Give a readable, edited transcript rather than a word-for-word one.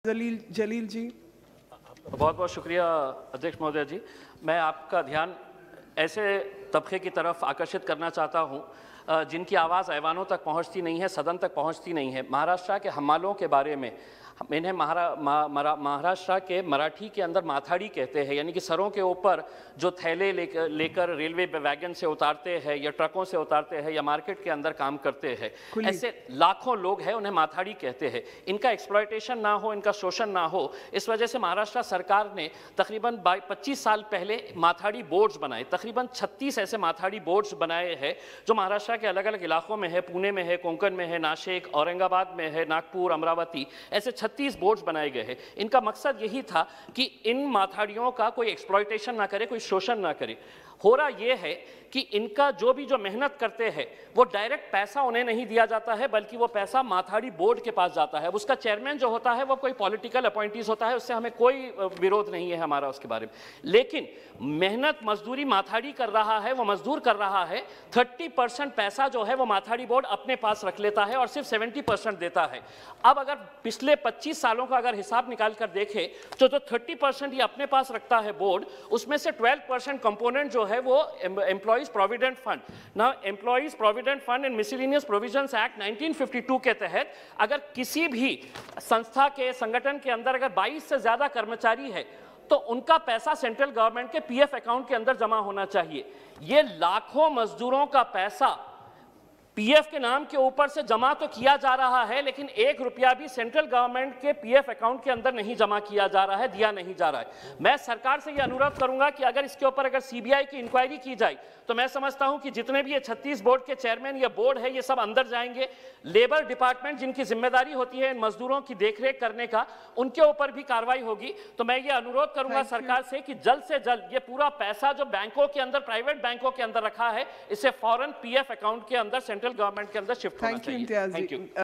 जलील जलील जी। बहुत बहुत शुक्रिया अध्यक्ष महोदय जी। मैं आपका ध्यान ऐसे तबके की तरफ आकर्षित करना चाहता हूं जिनकी आवाज़ ऐवानों तक पहुंचती नहीं है, सदन तक पहुंचती नहीं है। महाराष्ट्र के हमालों के बारे में इन्हें महाराष्ट्र के मराठी के अंदर माथाड़ी कहते हैं, यानी कि सरों के ऊपर जो थैले लेकर रेलवे वैगन से उतारते हैं या ट्रकों से उतारते हैं या मार्केट के अंदर काम करते हैं, ऐसे लाखों लोग हैं, उन्हें माथाड़ी कहते हैं। इनका एक्सप्लॉयटेशन ना हो, इनका शोषण ना हो, इस वजह से महाराष्ट्र सरकार ने तकरीबन 25 साल पहले माथाड़ी बोर्ड्स बनाए। तकरीबन 36 ऐसे माथाड़ी बोर्ड्स बनाए हैं जो महाराष्ट्र के अलग अलग इलाकों में है, पुणे में है, कोंकण में है, नासिक, औरंगाबाद में है, नागपुर, अमरावती, ऐसे 36 बोर्ड्स बनाए गए हैं। इनका मकसद यही था कि इन माथाड़ियों का कोई एक्सप्लॉयटेशन ना करे, कोई शोषण ना करे। हो रहा यह है कि इनका जो मेहनत करते हैं वो डायरेक्ट पैसा उन्हें नहीं दिया जाता है, बल्कि वो पैसा माथाड़ी बोर्ड के पास जाता है। उसका चेयरमैन जो होता है वो कोई पॉलिटिकल अपॉइंटीज होता है, उससे हमें कोई विरोध नहीं है हमारा उसके बारे में। लेकिन मेहनत मजदूरी माथाड़ी कर रहा है, वो मजदूर कर रहा है, 30% पैसा जो है वो माथाड़ी बोर्ड अपने पास रख लेता है और सिर्फ 70% देता है। अब अगर पिछले 25 सालों का अगर हिसाब निकाल कर देखें तो जो 30% ये अपने पास रखता है बोर्ड, उसमें से 12% कंपोनेंट जो है वो एम्प्लॉइज प्रोविडेंट फंड। ना employees provident fund and miscellaneous provisions act 1952 के तहत अगर किसी भी संस्था के संगठन के अंदर अगर 22 से ज्यादा कर्मचारी है तो उनका पैसा सेंट्रल गवर्नमेंट के पीएफ अकाउंट के अंदर जमा होना चाहिए। ये लाखों मजदूरों का पैसा पीएफ के नाम के ऊपर से जमा तो किया जा रहा है, लेकिन 1 रुपया भी सेंट्रल गवर्नमेंट के पीएफ अकाउंट के अंदर नहीं जमा किया जा रहा है, दिया नहीं जा रहा है। मैं सरकार से यह अनुरोध करूंगा कि अगर इसके ऊपर अगर सीबीआई की इंक्वायरी की जाए तो मैं समझता हूं कि जितने भी ये 36 बोर्ड के चेयरमैन या बोर्ड है ये सब अंदर जाएंगे। लेबर डिपार्टमेंट जिनकी जिम्मेदारी होती है इन मजदूरों की देखरेख करने का, उनके ऊपर भी कार्रवाई होगी। तो मैं ये अनुरोध करूंगा सरकार से कि जल्द से जल्द ये पूरा पैसा जो बैंकों के अंदर, प्राइवेट बैंकों के अंदर रखा है, इसे फौरन पीएफ अकाउंट के अंदर सेंट्रल गवर्नमेंट के अंदर शिफ्ट होना चाहिए। Thank you.